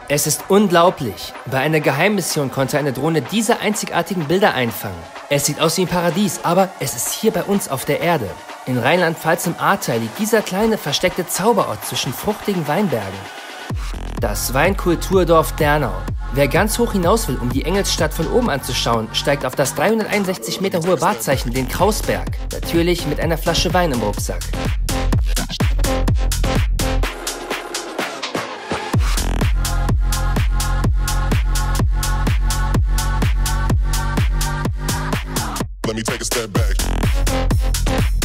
Es ist unglaublich. Bei einer Geheimmission konnte eine Drohne diese einzigartigen Bilder einfangen. Es sieht aus wie ein Paradies, aber es ist hier bei uns auf der Erde. In Rheinland-Pfalz im Ahrtal liegt dieser kleine, versteckte Zauberort zwischen fruchtigen Weinbergen. Das Weinkulturdorf Dernau. Wer ganz hoch hinaus will, um die Engelsstadt von oben anzuschauen, steigt auf das 361 Meter hohe Wahrzeichen, den Krausberg. Natürlich mit einer Flasche Wein im Rucksack. Let me take a step back.